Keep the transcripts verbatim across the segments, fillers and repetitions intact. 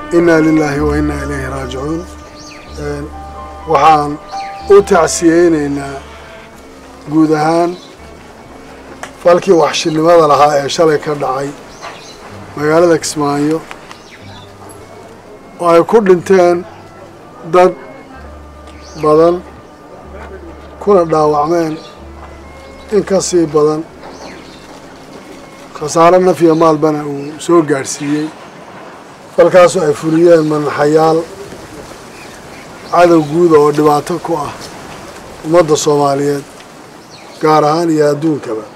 إنا لله وإنا إليه راجعون. وحان أتعسيين إن جودهان فالكي وحش لماذا لها شركة دعي مقالة كسمايو ويكون انتين ضد بدن كنا داوعمين إنكسي بدن خسارنا في مال بنا وسوق قارسية فالكاسو أفريين من حيال عدو جودة ودبعتكوا ومدى الصوماليات قارهان يادون كمان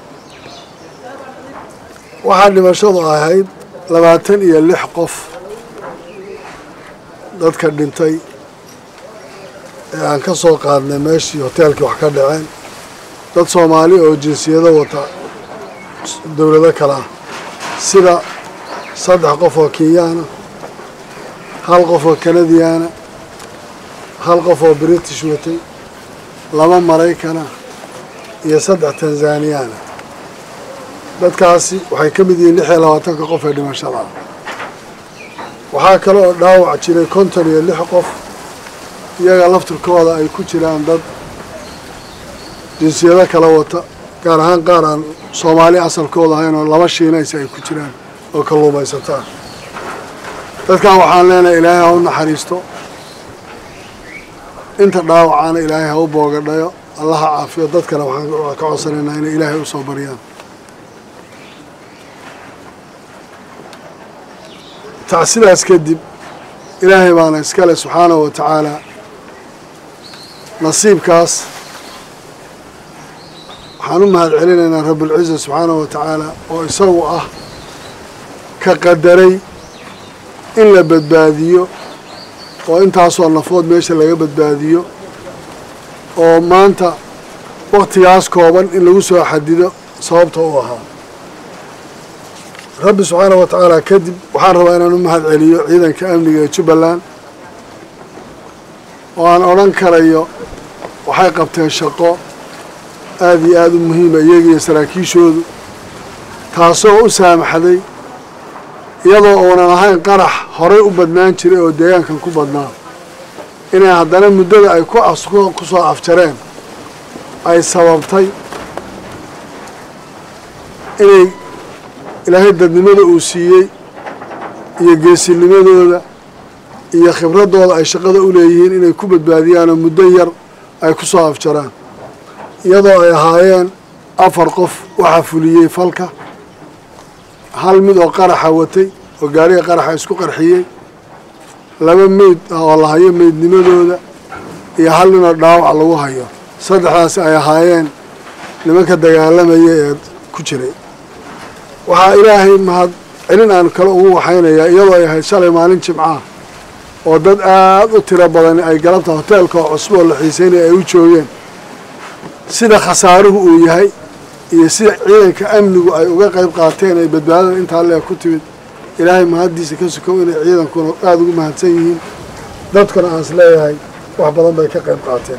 waxaan dhimashadu ahayd labaatan iyo lix qof dadka dhintay ee aan ka soo qaadnay meeshii hoteelkii wax ka dhaceen dad Soomaali oo jinsiyado wata dawlado kala sida saddex qof oo Kenyaana hal qof oo Canadiana hal qof oo British watay laba Maraykana iyo saddex Tanzaniana dadkaasi waxay ka mid yihiin lix iyo labaatan qof ee dhimashada waxaa kale oo dhaawac jiray konton iyo lix qof iyaga laftirkooda ay ku jiraan dad jinsiyada kala wata gaar ahaan qaar aan Soomaali asalkooda ahayn oo laba shiinays ay ku jiraan oo kalluumaysataan dadkan waxaan leenahay Ilaahay ha u naxariisto inta dhaawacana Ilaahay ha u boogadhayo Allah ha caafiyo dadkana waxaan ka codsanaynaa in Ilaahay u soo bariyaan تعسير أسكدب إلهي بانا إسكاله سبحانه وتعالى نصيب كاس حنوم هاد علينا رب العزة سبحانه وتعالى ويسوءه كقدري إلا بدباديو وإنت عصوا النفوض ميشا لغا بدباديو وما أنت وقت ياسكوبا إلا وسوى حديده صوابته وها رب سبحانه وتعالى كذب وحارب أنا نمهد عليه عيدا كأمني جبلان وأنا أرنكر أيه وحيقبتها الشقاء هذه هذه مهمة يجي سراكي شود تاسو سامح لي يلا أنا هاي قرح هراء بدنان شري وديان كان كو بدنان إن هذا المدة أي كو أسقو كسو أفترين أي سببتي إني إلهي dadnimada uu siiyay iyo geesinimadooda iyo khibradooda ay shaqada u leeyihiin inay ku badbaadiyaan muddo yar ay ku soo afjaraan iyadoo ay ahaayeen afar qof waxa fuliyay falka hal mid oo qaraxa watay oo gaariga qaraxa isku qarxiyay laba meed oo la hayo meednimadooda iyo hal nin oo dhaawac lagu hayo saddexdaas ay ahaayeen nimanka dagaalamaya ee ku jiray waxaa Ilaahay mahad celin aan kala ugu waxaynayaa iyadoo ay ahayd shalay maalin Jimcaha oo dad aad u tiro badan ay galabta hoteelka cusub oo la xiiseynay ay u joogeen sida khasaaruhu uu yahay iyo sida ciidanka amnigu ay uga qayb qaateen ay badbaadada inta alle ku timid Ilaahay mahadiisa ka sukow inay ciidankuna aad ugu mahadsan yihiin dadkuna aan isleeyahay wax badan bay ka qayb qaateen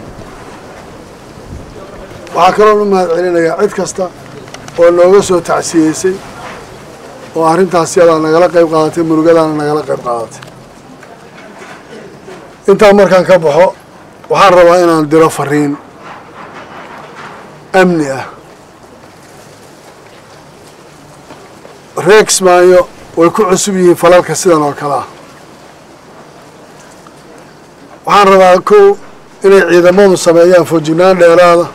waxaa kaloo u mahad celinayaa cid kasta oo nooga soo tacsiyeysay oo arrintaas yada nagala qayb qaadatay murugadaana nagala qayb qaadatay inta markaan ka baxo waxaan rabaa inaan diro fariin amni ah Rex maayo way ku cusub yihiin falalka sidan oo kala waxaan rabaa ko inay ciidamadu sameeyaan foojinaan dheeraada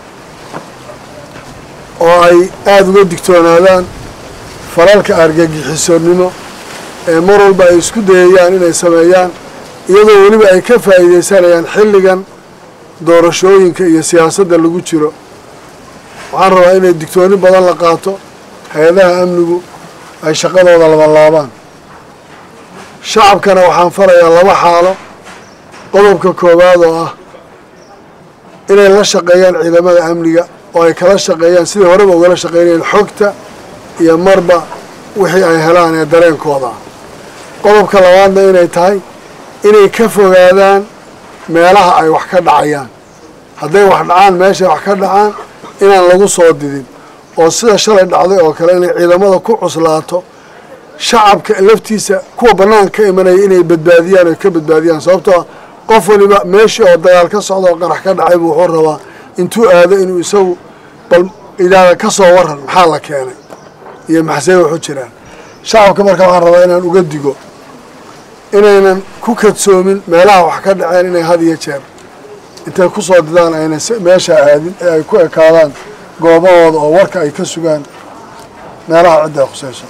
oo ay aad uga digtoonaadaan falalka argagixisonimo ee mar walba ay isku dayayaan inay sameeyaan iyadoo weliba ay ka faa'iideysanayaan xilligan doorashooyinka iyo siyaasadda lagu jiro waxaan rabaa inay digtooni badan la qaato hay'adaha amnigu ay shaqadooda labanlaabaan shacabkana waxaan farayaa laba xaalo qodobka koowaad oo ah inay la shaqeeyaan ciidamada amniga oo ay kala shaqeeyaan sidii horeba ugala shaqeynayeen xogta iyo marba wixii ay helaan ee dareenkooda qodobka labaadna inay tahay inay ka fogaadaan meelaha ay wax ka dhacayaan hadday wax dhacaan meesha wax ka dhacaan inaan lagu soo didin oo sida shalay dhacday oo kale inay ciidamada ku cuslaato shacabka laftiisa kuwa bannaan ka imanaya inay badbaadiyaan oo ka badbaadiyaan sababtoo qof waliba meeshii oo dagaal ka socda oo qarax ka dhacay buu wuxuu rabaa intuu aado inuu isagu bal ilaada ka soo waran maxaa la keenay iyo maxsay wuxuu jiraan shacabka marka waxaan rabaa inaan uga digo inaynan ku kadsoomin meelaha wax ka dhaceen inay had iyo jeer intay ku soo didaan ayna meesha aadin ee ay ku ekaadaan goobahooda oo warka ay ka sugaan meelaha cidda khusayso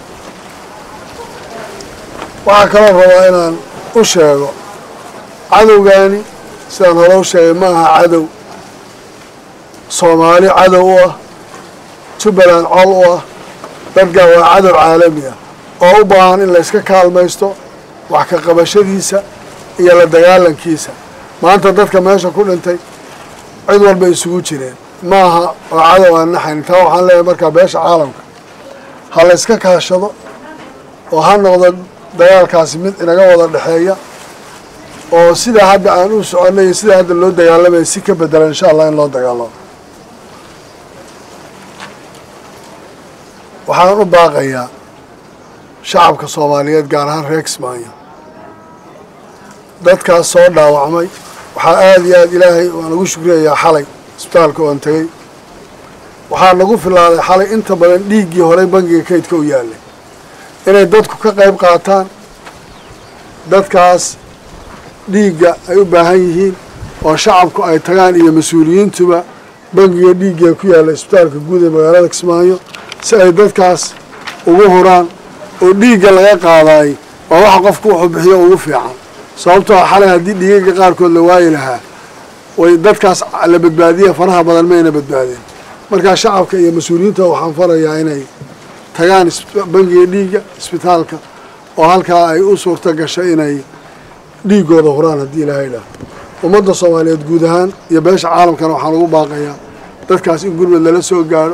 waxaa kaloo rabaa inaan u sheego cadowgaani sidaan hore u sheegay ma aha cadow soomaali cadow u ah jubbaland col u ah dadka waa cadow caalami ah oo u baahan in la iska kaalmaysto wax ka qabashadiisa iyo la dagaalankiisa maanta dadka meesha ku dhintay cid walba isugu jireen ma aha oo cadow aan naxayn taa waxaan leeyahay markaa beesha caalamka ha la iska kaashado oo ha noqdo dagaalkaasi mid inaga wada dhexeeya oo sidaa hadda aan u soconay iyo sidaa hadda loo dagaalamaya si ka bedela insha allah in loo dagaalamo waxaan u baaqayaa shacabka soomaaliyeed gaar ahaan reer Kismaayo dadkaas soo dhaawacmay waxaa aada iyo aada ilaahay waan ugu shukriyayaa xalay isbitaalka oon tegey waxaa nagu filaaday xalay inta badan dhiiggii horey bangiga kaydka u yaallay inay dadku ka qayb qaataan dadkaas dhiigga ay u baahan yihiin oo shacabku ay tagaan iyo mas-uuliyiintuba bangiga dhiigga ku yaalla isbitaalka guud ee magaalada Kismaayo si ay dadkaas ugu huraan oo dhiigga laga qaadaay waa waxa qofku wuxuu bixiyo ugu fiican sababtoo xalay haddii dhiigga qaarkood la waayi lahaa way dadkaas la badbaadiya faraha badan mayna badbaadeen markaa shacabka iyo mas-uuliyiinta waxaan farayaa inay tagaan bangiga dhiigga isbitaalka oo halkaa ay u suurto gashay inay dhiiggooda huraan haddii ilaahay idhaah ummadda soomaaliyeed guud ahaan iyo beesha caalamkana waxaan ugu baaqayaa dadkaas in gurmad lala soo gaadho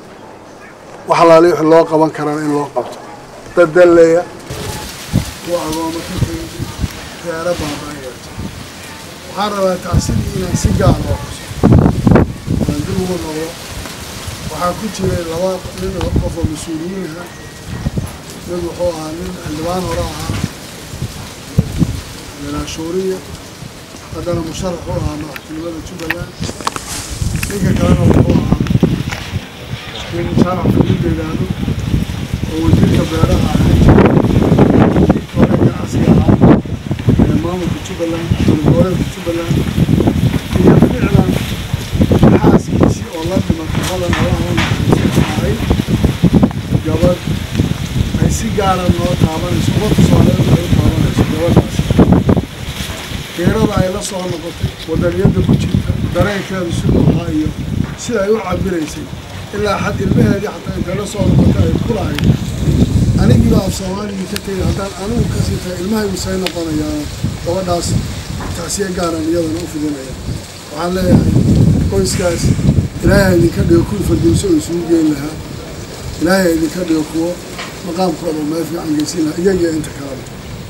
wax alaali wixii loo qaban karaan in loo qabto dad dalleeya kuwa agooma ka tegay reero baabaayeeto waxaan rabaa tacsidii inaan si gaar oo xuso aan dib ugu noqdo waxaa ku jiray laba nin oo qof oo mas-uuliyiin aha mid wuxuu ahaa nin xildhibaan hore ahaa meelaashuuriya haddana musharax u ahaa madaxtinimada jubbaland ninka kalena wuxuu ahaa nin musharax fadid la yidhaahdo oo wasiirka beeraha ahaan jiray oo dhanka asiga ahaa ee maamulka jubbaland goboleedka jubbaland iyo ficlan xaaskiisii oo la dhimatay hodan allaha ahay gabadh ay si gaara noo taabanayso ummadda soomaaliyeed ay u taabanayso gabadhaas geerada ay la soo noqotay wadaniyadda ku jirta dareenkeedu siduu ahaa iyo sida ay u cabiraysay ilaa xad ilmaheedii xataa intay la soo noqotay ay ku lahayd anigiiba af soomaaligii ka tegay haddaan anigu ka sii tahay ilmahaygu say noqonayaan gabadhaas tacsiye gaaran iyadana u fidinaya waxaan leeyahay qoyskaas ilaahay idinka dhigo kuwii fardiiso oo isugu geyn lahaa ilaahay idinka dhigo kuwo maqaamkooda oo meel fiican geysin lahaa iyagiyo inta kaleba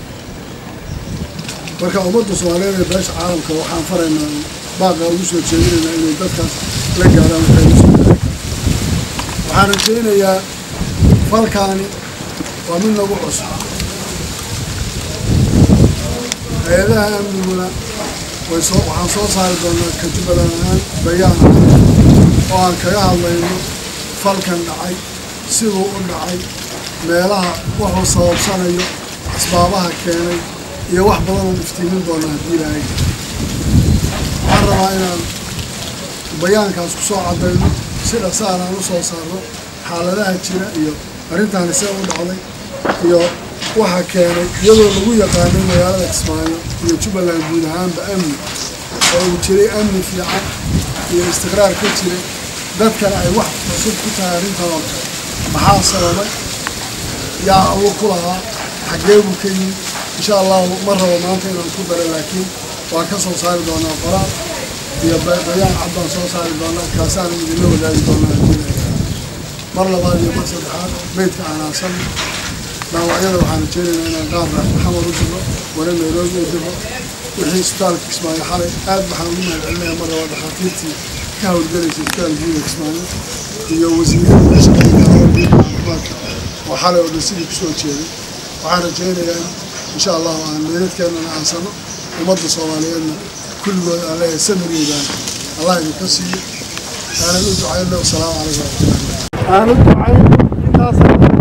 marka ummadda soomaaliyeed ee beesha caalamka waxaan faraynaa baaqa ugu soo jeedinaynaa inay dadkaas la gaaraan waxay la soo gaari karaan waxaan rajaynayaa falkaani waa mid nagu cusub hay-adaha amniguna way soo waxaan soo saari doonaa ka jubbaland ahaan bayaan oo aan kaga hadlayno falkan dhacay siduu u dhacay meelaha wuxuu sababsanayo asbaabaha keenay iyo wax badan oo iftiimin doona haddii ilaahay waxaan rabaa inaan bayaankaas ku soo caddayno si dhaqsaana aan u soo saarno xaaladaha jira iyo arrintaani see u dhacday iyo waxa keenay iyadoo lagu yaqaanay magaalada Kismaayo iyo jubbaland guud ahaanba amni oo uu jiray amni fiican iyo istiqraar ka jiray dadkana ay wax cusub ku tahay arrintan oo kale maxaa sababay yaa ugu ku lahaa xaggee buu ka yimid insha allahu ma rabo maanta inaan ku daro laakiin waan ka soo saari doonaa qoraal iyo bayaan cad baan soo saari doonaa kaasaan idinla wadaagi doonaa haddii mar labaad iyo mar saddexaad meydka aanaasan dhaawacyada waxaan rajeynaynaa inaan qaar maxamed u diro wana nairobi u diro wixii isbitaalka Kismaayo xalay aad waxaan ugu mahadcelinayaa mar labaad dhakhaatiirtii ka howlgalaysay isbitaalka guud ee Kismaayo iyo wasiirada meesha ka shaqeynaya caafimaadka وحالة ونسيني كسوة شيء وحنا جينا يعني إن شاء الله عن ليلة كنا نعصنا ومضى صوالينا كل عليه سمر يبان الله يكسي أنا ندعو عينا والسلام عليكم أنا ندعو عينا الناس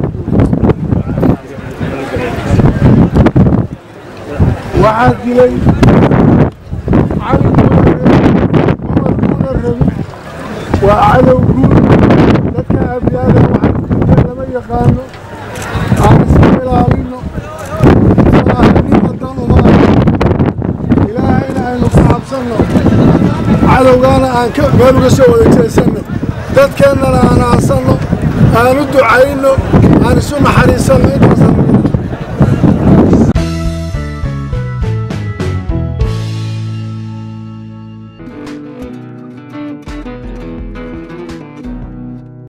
واحد لي على وعلى وجود لك أبيانا واحد لما يقالوا عن اسم العالينو صلاحني مدان وما إلهينا أن نصعب سنة على وقانا عن قالوا قسوا ذكي سنة ذات كأننا أنا عصنه أنا ندعو عينه أنا سمح حريصا